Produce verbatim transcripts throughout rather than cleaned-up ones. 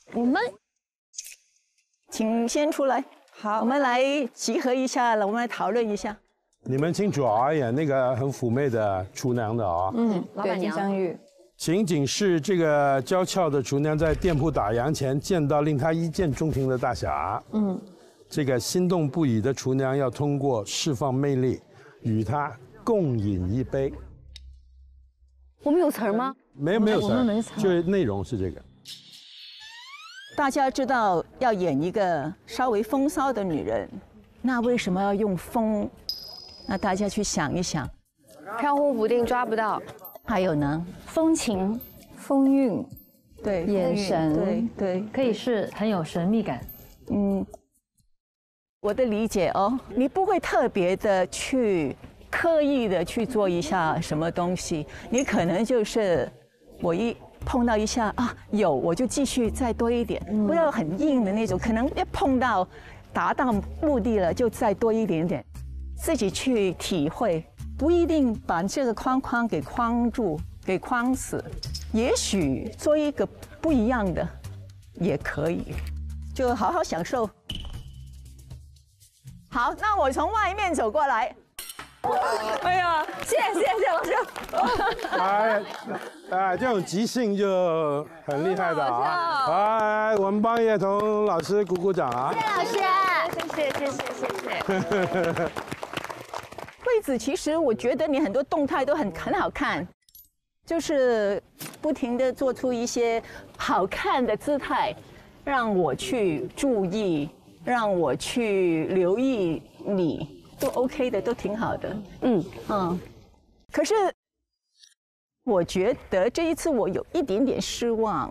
你们， 请先出来。好，我们来集合一下了，我们来讨论一下。 你们请主要演那个很妩媚的厨娘的啊。 嗯，老板娘。 香玉。 情景是这个娇俏的厨娘在店铺打烊前见到令她一见钟情的大侠。嗯。这个心动不已的厨娘要通过释放魅力，与他共饮一杯。 我们有词儿吗？ 没有没有词儿， 我们没词儿就是内容是这个。 大家知道要演一个稍微风骚的女人，那为什么要用风？那大家去想一想。 飘忽不定，抓不到。 还有呢， 风情、风韵， 对， 眼神， 对对， 可以是很有神秘感。 嗯。我的理解哦，你不会特别的去刻意的去做一下什么东西，你可能就是我一碰到一下啊有，我就继续再多一点，不要很硬的那种，可能一碰到达到目的了就再多一点点，自己去体会，不一定把这个框框给框住，给框死，也许做一个不一样的也可以，就好好享受。好，那我从外面走过来。哎呀，谢谢谢谢老师。 哎哎，这种即兴就很厉害的啊！哎，我们帮叶童老师鼓鼓掌啊！ 谢谢老师，谢谢谢谢谢谢。 惠子，其实我觉得你很多动态都很很好看，就是不停的做出一些好看的姿态，让我去注意。让我去留意你，都 OK 的，都挺好的。嗯嗯。可是，我觉得这一次我有一点点失望。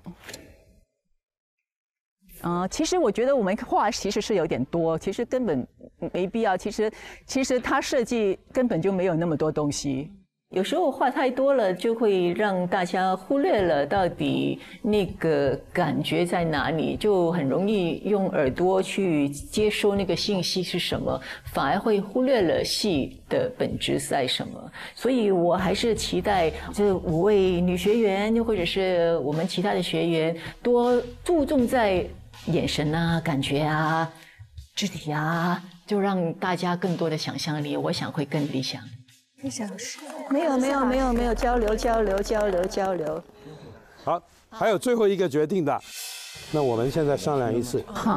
啊、呃，其实我觉得我们话其实是有点多，其实根本没必要。其实，其实它设计根本就没有那么多东西。有时候话太多了，就会让大家忽略了到底那个感觉在哪里，就很容易用耳朵去接收那个信息是什么，反而会忽略了戏的本质在什么。所以我还是期待这五位女学员，又或者是我们其他的学员，多注重在眼神啊、感觉啊、肢体啊，就让大家更多的想象力，我想会更理想。 谢谢老师。 没有没有没有没有交流交流交流交流。 好，还有最后一个决定的，那我们现在商量一次。好。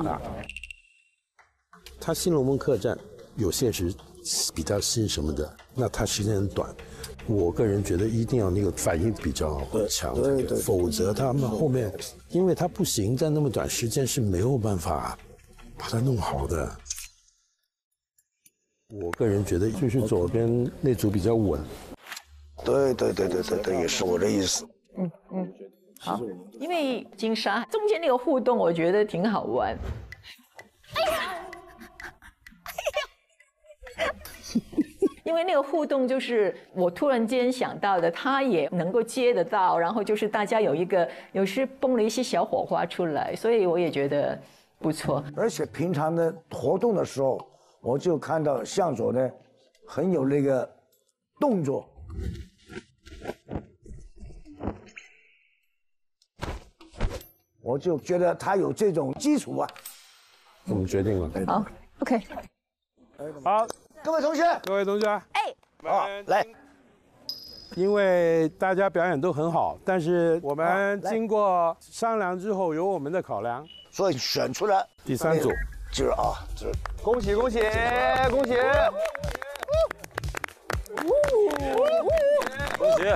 他《新龙门客栈》有现实比较新什么的，那他时间很短。我个人觉得一定要那个反应比较强，对对，否则他们后面，因为他不行，在那么短时间是没有办法把它弄好的。我个人觉得就是左边那组比较稳。 对对对对对对，也是我的意思。 嗯嗯，好，因为金沙中间那个互动，我觉得挺好玩。哎呀，哎呀，因为那个互动就是我突然间想到的，他也能够接得到，然后就是大家有一个有时蹦了一些小火花出来，所以我也觉得不错。 而且平常的活动的时候，我就看到向佐呢，很有那个动作。我就觉得他有这种基础啊。 我们决定了。 好 ，OK。 好， 各位同学， 各位同学， 哎， 好，来。 因为大家表演都很好，但是我们经过商量之后，有我们的考量， 所以选出了第三组。 就是啊，就是恭喜恭喜恭喜！恭喜！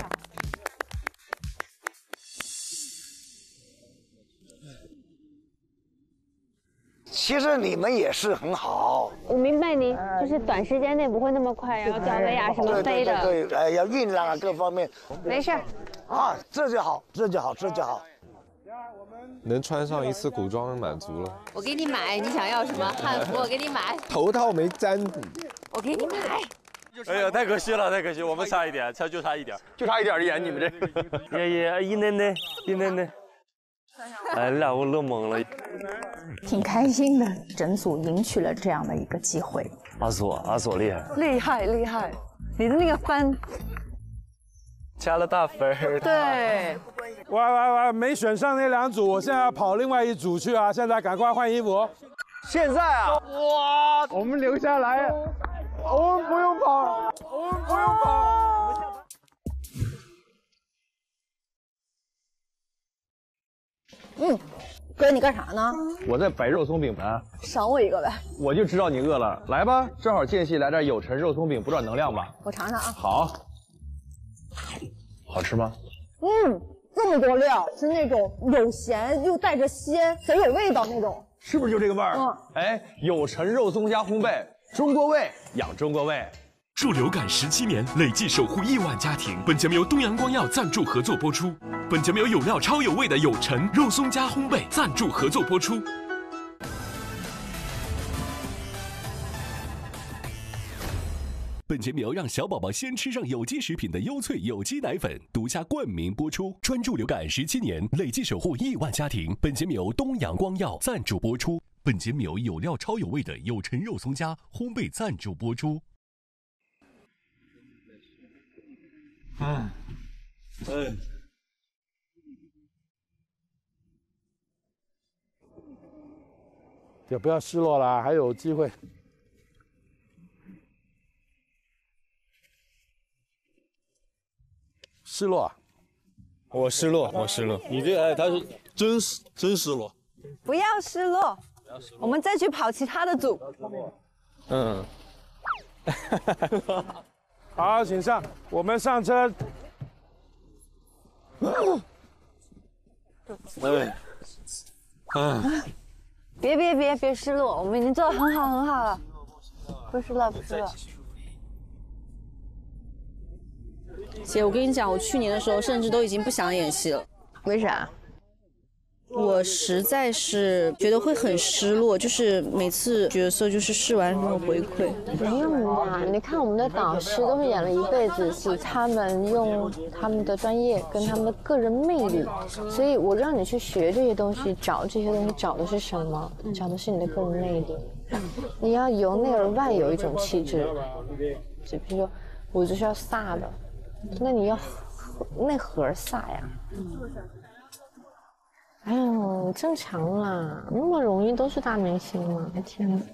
其实你们也是很好。 我明白您，就是短时间内不会那么快，然后脚飞啊什么飞的。 对对对，哎，要酝酿啊各方面。 没事。 啊，这就好，这就好，这就好。 能穿上一次古装满足了。 我给你买，你想要什么汉服？我给你买。 头套没粘补。 我给你买。 哎呀，太可惜了，太可惜，我们差一点，差就差一点，就差一点演你们这。 爷爷一奶奶一奶奶，哎，让我乐懵了。 挺开心的，整组赢取了这样的一个机会。 阿索，阿索厉害， 厉害厉害，你的那个翻。 加了大分儿。 对， 喂喂喂，没选上那两组，我现在要跑另外一组去啊！现在赶快换衣服。 现在啊，哇，我们留下来，我们不用跑，我们不用跑。 嗯，哥，你干啥呢？ 我在摆肉松饼盘。 赏我一个呗。 我就知道你饿了，来吧，正好间隙来点有尘肉松饼，补点能量吧。 我尝尝啊。 好。好吃吗？ 嗯，这么多料，是那种有咸又带着鲜，贼有味道那种。 是不是就这个味儿？ 嗯。 哎，有尘肉松加烘焙，中国味养中国味。 助流感十七年，累计守护亿万家庭。本节目由东阳光药赞助合作播出。本节目由有料超有味的有尘肉松加烘焙赞助合作播出。本节目由让小宝宝先吃上有机食品的优萃有机奶粉独家冠名播出。专注流感十七年，累计守护亿万家庭。本节目由东阳光药赞助播出。本节目由有料超有味的有尘肉松加烘焙赞助播出。 嗯，嗯，也不要失落啦，还有机会。失落啊？ 我失落，我失落。你这哎，他是真真失落。 不要失落，我们再去跑其他的组。 嗯。 好，请上，我们上车。 哎， 啊！别别别别失落，我们已经做得很好很好了，不失落不失落。 姐，我跟你讲，我去年的时候甚至都已经不想演戏了。 为啥？ 我实在是觉得会很失落，就是每次角色就是试完没有回馈。 没有嘛，你看我们的导师都是演了一辈子戏，他们用他们的专业跟他们的个人魅力，所以我让你去学这些东西，找这些东西找的是什么？找的是你的个人魅力。你要由内而外有一种气质，就比如说我就是要飒的，那你要内核飒呀。哎呦，正常啦，那么容易都是大明星吗？天哪！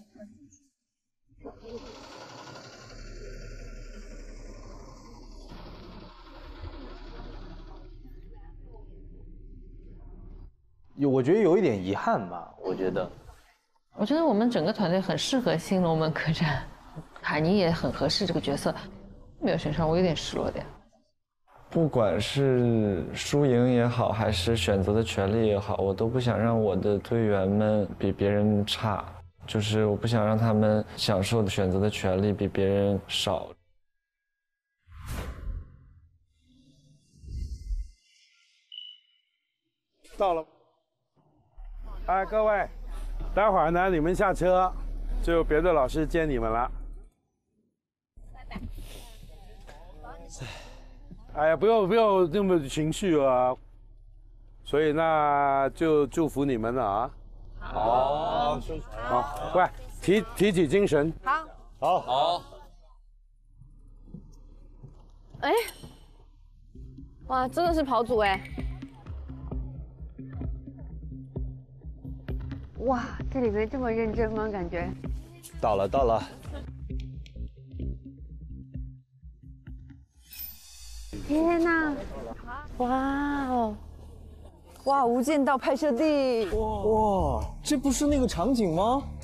有，我觉得有一点遗憾吧。我觉得， 我觉得我们整个团队很适合新龙门客栈，海宁也很合适这个角色，没有选上，我有点失落的呀。 不管是输赢也好，还是选择的权利也好，我都不想让我的队员们比别人差，就是我不想让他们享受的选择的权利比别人少。 到了。哎，各位，待会儿呢，你们下车，就别的老师接你们了。哎呀，不用不用那么情绪啊，所以那就祝福你们了啊。好，好，喂，提提起精神。 好， 好，好。 哎，哇，真的是跑组哎。哇，这里面这么认真吗？感觉。 到了，到了。 天哪！哇哦！ 哇，无间道拍摄地！ 哇，这不是那个场景吗？